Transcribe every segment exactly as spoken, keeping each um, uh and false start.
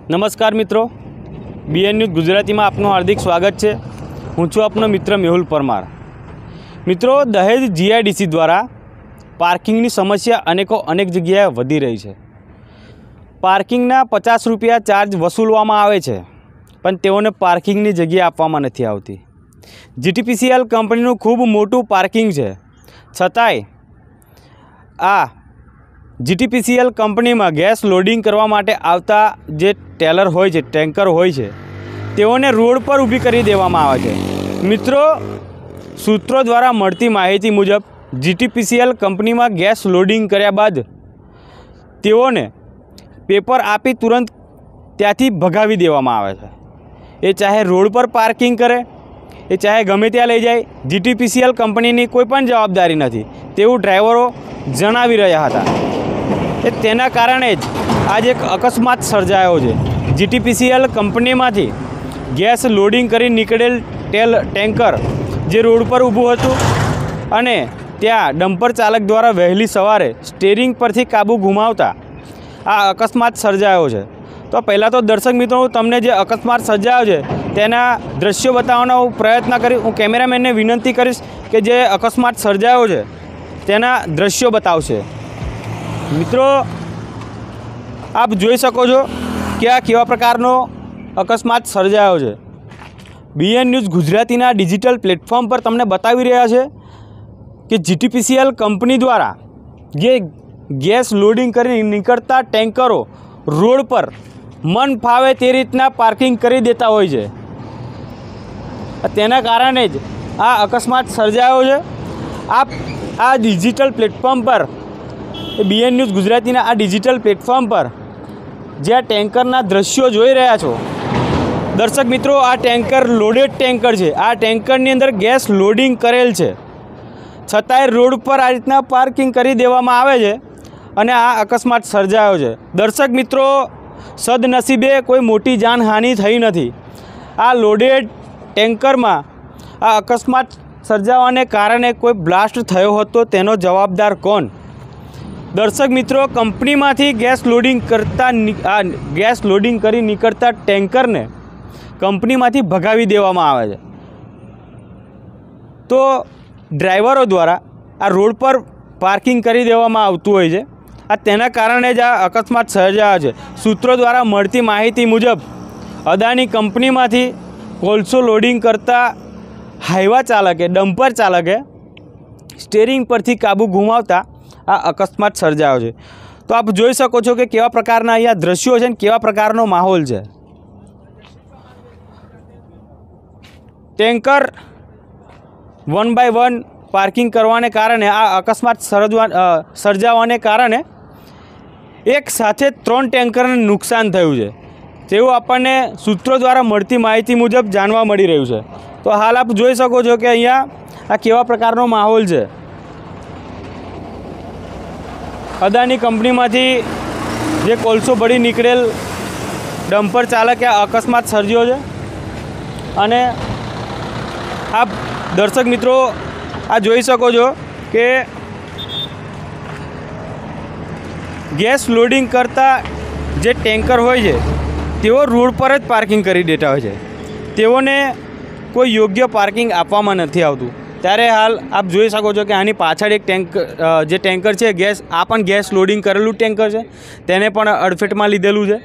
नमस्कार मित्रों, BN news Gujarati में आपનું हार्दिक स्वागत है। हूँ छूँ आपनो मित्र मेहुल परमार। मित्रों, दहेज जीआईडीसी द्वारा पार्किंगनी समस्या अनेकों अनेक जग्याए वधी रही है। पार्किंगना पचास रुपया चार्ज वसूलवामां आवे छे, पण तेओने पार्किंगनी जग्या आपवामां नथी आवती। जीटीपीसीएल कंपनीनुं खूब मोटुं पार्किंग है, छतांय आ जीटीपीसीएल कंपनी में गैस लोडिंग करवा माटे आवता जे टेलर होय छे, टेंकर होय छे, तेओने रोड पर ऊभी करी देवामां आवे छे। मित्रों, सूत्रों द्वारा मळती माहिती मुजब जीटीपीसीएल कंपनी में गैस लोडिंग कर्या बाद तेओने पेपर आपी तुरंत त्याथी भगावी देवामां आवे छे। ए चाहे रोड पर पार्किंग करे, ए चाहे गमे त्यां लई जाय, जीटीपीसीएल कंपनीनी कोईपण जवाबदारी नथी तेवुं ड्राइवरो जणावी रह्या हता। ए तेना कारणे ज आज एक अकस्मात सर्जायो छे। जीटीपीसीएल कंपनी में गैस लोडिंग करी निकळेल टेल टेंकर जे रोड पर ऊभुं हतुं अने त्यां डम्पर चालक द्वारा वहेली सवारे स्टीयरिंग परथी काबू गुमावता आ अकस्मात सर्जायो छे। तो पहला तो दर्शक मित्रों, तमने जे अकस्मात सर्जायो छे तेना दृश्यो बतावવાનો प्रयत्न करी। हूँ केमेरामेन ने विनंती करीश कि जे अकस्मात सर्जायो छे तेना दृश्यो बतावशे। मित्रों, आप जोई शको छो कि आ केवा प्रकारनो अकस्मात सर्जायो छे। बीएन न्यूज़ गुजरातीना डिजिटल प्लेटफॉर्म पर तमने बतावी रह्या छे कि जीटीपीसीएल कंपनी द्वारा ये गैस लोडिंग करी निकळता टेंकरो रोड पर मन फावे ते रीतना पार्किंग करी देता होय छे। तेना कारणे ज आ अकस्मात सर्जायो छे। आप आ डिजिटल प्लेटफॉर्म पर बीएन न्यूज़ गुजरातीना आ डिजिटल प्लेटफॉर्म पर जे टेंकरना दृश्यो जोई रह्या छो, दर्शक मित्रों, आ टेंकर लोडेड टेंकर है। आ टेंकरनी अंदर गैस लोडिंग करेल है, छतांय रोड पर आ रीतना पार्किंग करी देवामां आवे छे अने आ अकस्मात सर्जायो छे। दर्शक मित्रों, सदनसीबे कोई मोटी जानहानि थई नथी। आ लोडेड टेंकर में आ अकस्मात सर्जावाने कारणे कोई ब्लास्ट थयो होतो तेनो जवाबदार कोण? दर्शक मित्रों, कंपनी में गैस लोडिंग करता आ गैस लोडिंग करी निकळता टेंकर ने कंपनी में भगावी देवामां आवे छे। तो ड्राइवरों द्वारा आ रोड पर पार्किंग करी देवामां आवतुं होय छे। आ तेना कारणे ज आ अकस्मात सर्जायो छे। सूत्रों द्वारा मळती माहिती मुजब अदानी कंपनी में कोळसो लोडिंग करता हाईवा चालके डम्पर चालके स्टीयरिंग परथी काबू गुमावता आ अकस्मात सर्जायो छे। तो आप जोई शको छो कि केवा प्रकारना अहींया दृश्यो छे, केवा प्रकारनो माहोल छे। Tanker one by one parking करवाने कारणे आ अकस्मात सर्जवा सर्जावाने कारणे एक साथे त्रण टेंकरने नुकसान थयुं छे तेवुं आपणे सूत्रों द्वारा मळती माहिती मुजब जाणवा मळी रह्युं छे। तो हाल आप जोई शको छो कि अहींया आ केवा प्रकारनो माहोल छे। अदानी कंपनी में जे कोळसो बળી निकळेल डम्पर चालके अकस्मात सर्ज्यो छे अने आप दर्शक मित्रों आ जोई शको छो कि गैस लोडिंग करता जे टेंकर होय छे तेओ रोड पर ज पार्किंग करी देता होय छे, तेओने कोई योग्य पार्किंग आपवामां नथी आवतुं। त्यारे हाल आप जोई शको छो कि आनी पाछळ एक टेंकर जे टेंकर है गैस आ पण गैस लोडिंग करेलू टेंकर है, तेने पण अडफेटमां लीधेलुं छे।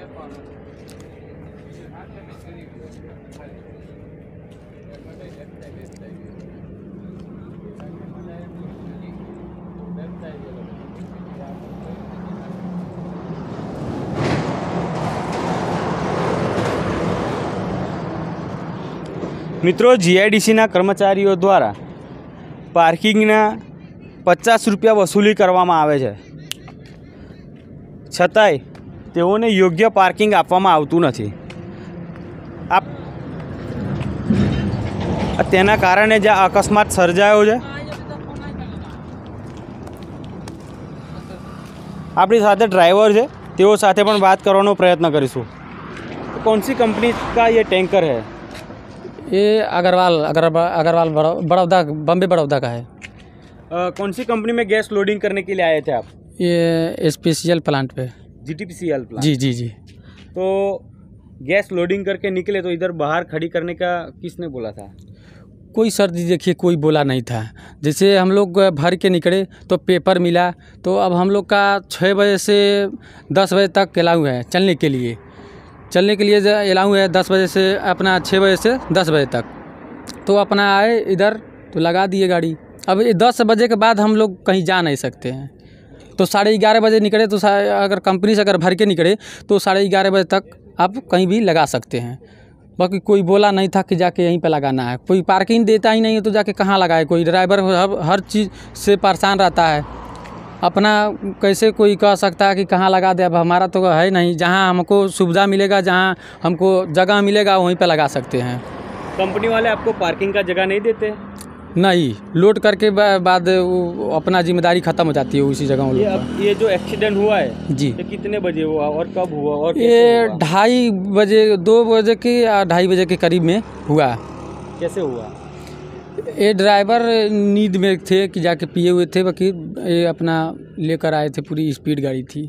मित्रों, जीआईडीसी कर्मचारीओ द्वारा पार्किंगना पचास रुपया वसूली करवामां आवे छे, छतांय तेओने योग्य पार्किंग आपवामां आवतुं नथी। आप तेना कारणे ज अकस्मात सर्जायो छे। आपणी साथे ड्राइवर छे, तेओ साथे पण बात करवानो प्रयत्न करीशुं। कौन सी कंपनी का ये टैंकर है? ये अग्रवाल अग्रवाल अग्रवाल बड़ौदा, बम्बे बड़ौदा का है। आ, कौन सी कंपनी में गैस लोडिंग करने के लिए आए थे आप? ये स्पेशल प्लांट पे। GTPCL plant. जी जी जी। तो गैस लोडिंग करके निकले तो इधर बाहर खड़ी करने का किसने बोला था? कोई सर जी देखिए कोई बोला नहीं था। जैसे हम लोग भर के निकले तो पेपर मिला, तो अब हम लोग का छः बजे से दस बजे तक अलाउ है चलने के लिए चलने के लिए अलाउ है दस बजे से अपना छः बजे से दस बजे तक। तो अपना आए इधर तो लगा दिए गाड़ी। अब ये दस बजे के बाद हम लोग कहीं जा नहीं सकते हैं, तो साढ़े ग्यारह बजे निकले तो अगर कंपनी से अगर भर के निकले तो साढ़े ग्यारह बजे तक आप कहीं भी लगा सकते हैं। बाकी कोई बोला नहीं था कि जाके यहीं पे लगाना है। कोई पार्किंग देता ही नहीं है तो जाके कहाँ लगाए। कोई ड्राइवर हर हर चीज़ से परेशान रहता है, अपना कैसे कोई कह सकता है कि कहाँ लगा दे। अब हमारा तो है नहीं, जहाँ हमको सुविधा मिलेगा, जहाँ हमको जगह मिलेगा वहीं पे लगा सकते हैं। कंपनी वाले आपको पार्किंग का जगह नहीं देते? नहीं, लोड करके बाद वो अपना जिम्मेदारी ख़त्म हो जाती है उसी जगह। ये अब ये जो एक्सीडेंट हुआ है जी, ये कितने बजे हुआ और कब हुआ और ये ढाई बजे दो बजे के या ढाई बजे के करीब में हुआ। कैसे हुआ? ये ड्राइवर नींद में थे कि जाके पिए हुए थे, बाकी ये अपना लेकर आए थे, पूरी स्पीड गाड़ी थी।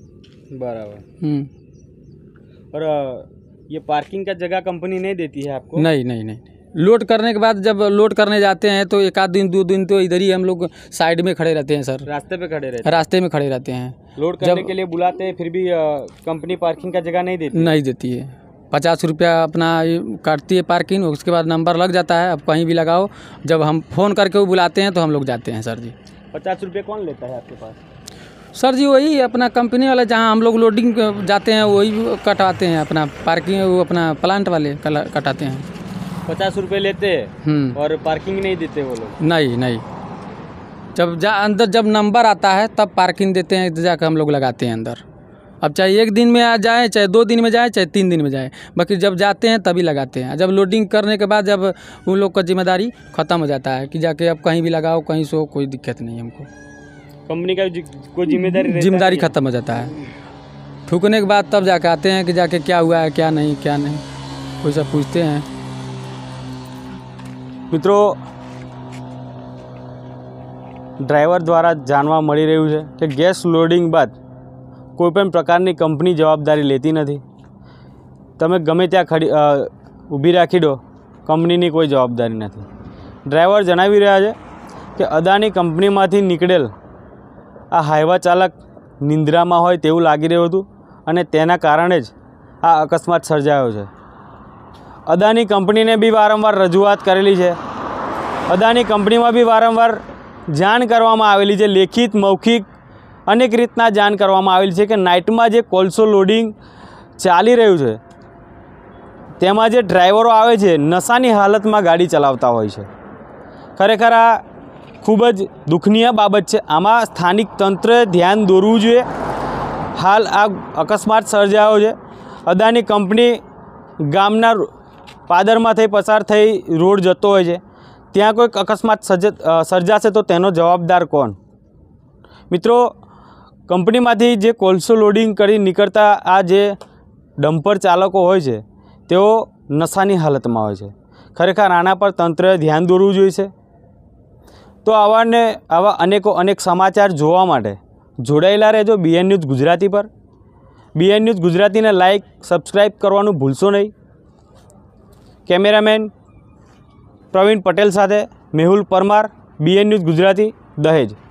बराबर। और ये पार्किंग का जगह कंपनी नहीं देती है आपको? नहीं नहीं नहीं, लोड करने के बाद जब लोड करने जाते हैं तो एक आध दिन दो दिन तो इधर ही हम लोग साइड में खड़े रहते हैं सर। रास्ते पे खड़े रहते हैं? रास्ते में खड़े रहते हैं। लोड करने के लिए बुलाते हैं फिर भी कंपनी पार्किंग का जगह नहीं देती? नहीं देती है। पचास रुपया अपना काटती है पार्किंग, उसके बाद नंबर लग जाता है, अब कहीं भी लगाओ। जब हम फ़ोन करके वो बुलाते हैं तो हम लोग जाते हैं सर जी। पचास रुपये कौन लेता है आपके पास? सर जी वही अपना कंपनी वाला, जहाँ हम लोग लोडिंग जाते हैं वही कटवाते हैं, अपना पार्किंग वो अपना प्लांट वाले कटाते हैं। पचास रुपये लेते हैं और पार्किंग नहीं देते वो लोग? नहीं नहीं, जब जा अंदर जब नंबर आता है तब पार्किंग देते हैं, जाकर हम लोग लगाते हैं अंदर। अब चाहे एक दिन में आ जाए, चाहे दो दिन में जाए, चाहे तीन दिन में जाए, बाकी जब जाते हैं तभी लगाते हैं। जब लोडिंग करने के बाद जब उन लोग का जिम्मेदारी ख़त्म हो जाता है कि जाके अब कहीं भी लगाओ, कहीं सो, कोई दिक्कत नहीं हमको। कंपनी का कोई जिम्मेदारी जिम्मेदारी ख़त्म हो जाता है। ठुकने के बाद तब जाके आते हैं कि जाके क्या हुआ है, क्या नहीं क्या नहीं, कोई सब पूछते हैं। મિત્રો, ડ્રાઈવર દ્વારા જાણવા મળી રહ્યું છે કે ગેસ લોડિંગ બાદ કોઈપણ પ્રકારની કંપની જવાબદારી લેતી નથી। તમે ગમે ત્યાં ખડી ઊભી રાખી દો, કંપનીની કોઈ જવાબદારી નથી। ડ્રાઈવર જણાવી રહ્યા છે કે અદાની કંપનીમાંથી નીકળેલ આ હાઈવા ચાલક નિંદ્રામાં હોય તેવું લાગી રહ્યું હતું અને તેના કારણે જ આ અકસ્માત સર્જાયો છે। અદાની કંપનીને બી વારંવાર રજૂઆત કરેલી છે। અદાની કંપનીમાં બી વારંવાર જાણ કરવામાં આવેલી છે, લેખિત મૌખિક અનેક રીતના જાણ કરવામાં આવેલી છે કે નાઇટમાં જે કોલસો લોડિંગ ચાલી રહ્યું છે તેમાં જે ડ્રાઈવરો આવે છે નશાની હાલતમાં ગાડી ચલાવતા હોય છે। ખરેખર આ ખૂબ જ દુઃખનીય બાબત છે। આમાં સ્થાનિક તંત્રએ ધ્યાન દોરવું જોઈએ। હાલ આ અકસ્માત સર્જાયો છે। અદાની કંપની ગામના પાદરમાં થઈ પસાર થઈ રોડ જતો હોય છે, ત્યાં કોઈક અકસ્માત સર્જ સર્જાશે તો તેનો જવાબદાર કોણ? મિત્રો, કંપનીમાંથી જે કોલસો લોડિંગ કરી નીકળતા આ જે ડમ્પર ચાલકો હોય છે તેઓ નશાની હાલતમાં હોય છે। ખરેખર આના પર તંત્રએ ધ્યાન દોરવું જોઈએ। તો આવાને આવા અનેકો અનેક સમાચાર જોવા માટે જોડાયેલા રહેજો બીએન ન્યૂઝ ગુજરાતી પર। બીએન ન્યૂઝ ગુજરાતીને લાઇક સબસ્ક્રાઈબ કરવાનું ભૂલશો નહીં। કેમેરામેન પ્રવીણ પટેલ સાથે મેહુલ પરમાર, બીએન ન્યૂઝ ગુજરાતી, દહેજ।